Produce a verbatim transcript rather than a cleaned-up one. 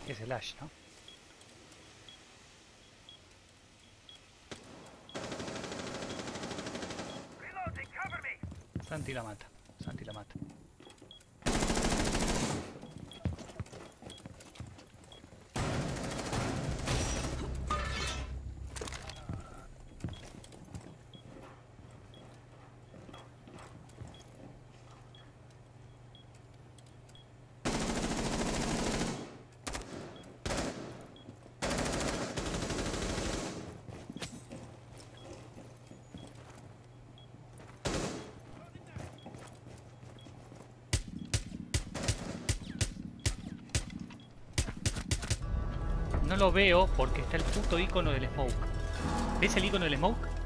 Es el Ash, ¿no? Santi la mata. Santi la mata. No lo veo porque está el puto icono del smoke. ¿Ves el icono del smoke?